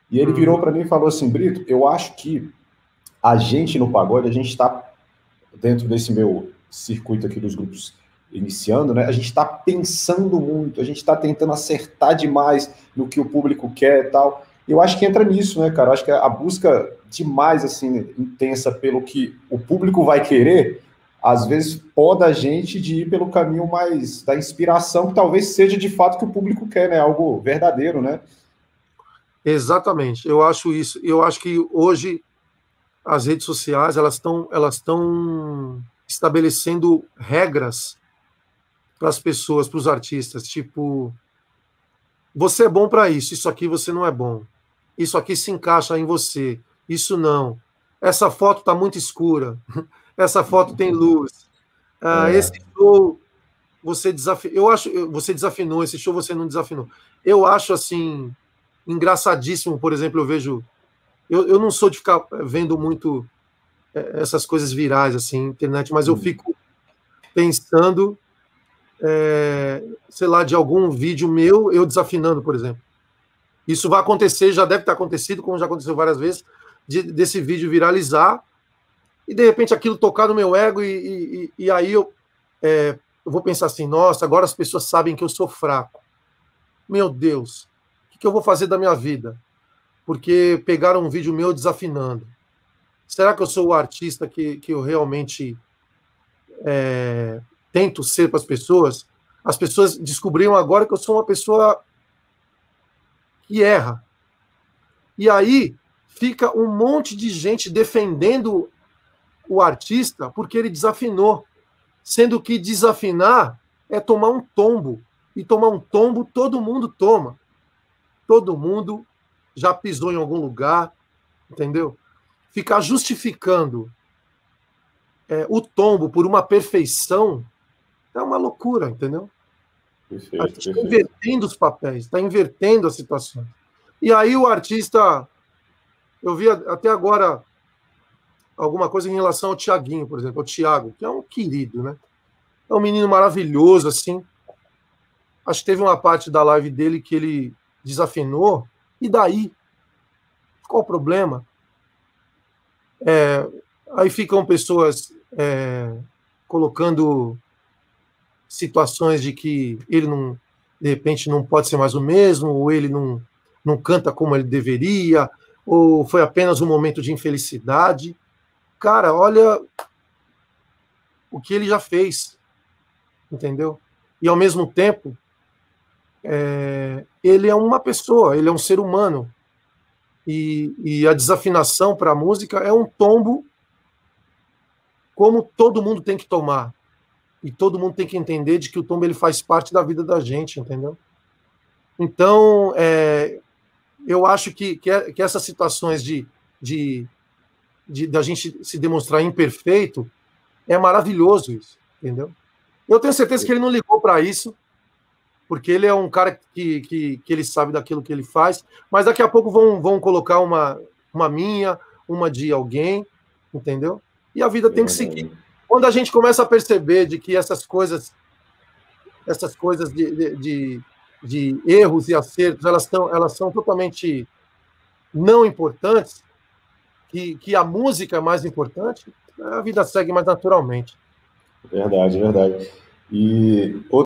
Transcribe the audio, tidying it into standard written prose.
E ele virou para mim e falou assim, Brito, eu acho que a gente no pagode, a gente está dentro desse meu circuito aqui dos grupos iniciando, né? A gente está pensando muito, a gente está tentando acertar demais no que o público quer e tal. Eu acho que entra nisso, né, cara? Eu acho que a busca demais, assim, intensa pelo que o público vai querer, às vezes poda a gente de ir pelo caminho mais da inspiração, que talvez seja de fato o que o público quer, né? Algo verdadeiro, né? Exatamente, eu acho isso. Eu acho que hoje as redes sociais elas estão estabelecendo regras para as pessoas, para os artistas, tipo, você é bom para isso, isso aqui você não é bom. Isso aqui se encaixa em você, isso não. Essa foto está muito escura. Essa foto tem luz. Esse É. show você desafinou. Eu acho você desafinou, esse show você não desafinou. Eu acho assim engraçadíssimo, por exemplo, eu vejo. Eu não sou de ficar vendo muito essas coisas virais assim, internet, mas eu fico pensando, sei lá, de algum vídeo meu eu desafinando, por exemplo. Isso vai acontecer, já deve ter acontecido, como já aconteceu várias vezes, desse vídeo viralizar e de repente aquilo tocar no meu ego e aí eu vou pensar assim, nossa, agora as pessoas sabem que eu sou fraco. Meu Deus, o que eu vou fazer da minha vida? Porque pegaram um vídeo meu desafinando. Será que eu sou o artista que eu realmente tento ser para as pessoas? As pessoas descobriram agora que eu sou uma pessoa que erra. E aí fica um monte de gente defendendo o artista porque ele desafinou, sendo que desafinar é tomar um tombo. E tomar um tombo todo mundo toma. Todo mundo já pisou em algum lugar, entendeu? Ficar justificando o tombo por uma perfeição é uma loucura, entendeu? A Perfeito, gente está perfeito. invertendo os papéis, está invertendo a situação. E aí o artista, eu vi até agora alguma coisa em relação ao Tiaguinho, por exemplo, ao Tiago, que é um querido, né? É um menino maravilhoso, assim. Acho que teve uma parte da live dele que ele desafinou, e daí? Qual o problema? Aí ficam pessoas colocando situações de que ele não, de repente, não pode ser mais o mesmo, ou ele não canta como ele deveria, ou foi apenas um momento de infelicidade. Cara, olha o que ele já fez, entendeu? E ao mesmo tempo, ele é uma pessoa, ele é um ser humano. E a desafinação para a música é um tombo como todo mundo tem que tomar. E todo mundo tem que entender de que o tombo ele faz parte da vida da gente, entendeu? Então, eu acho que essas situações da gente se demonstrar imperfeito é maravilhoso isso, entendeu? Eu tenho certeza que ele não ligou para isso, porque ele é um cara que ele sabe daquilo que ele faz, mas daqui a pouco vão colocar uma minha, uma de alguém, entendeu? E a vida tem que seguir. Quando a gente começa a perceber de que essas coisas de erros e acertos, elas são totalmente não importantes, que a música é mais importante, a vida segue mais naturalmente. Verdade, verdade. E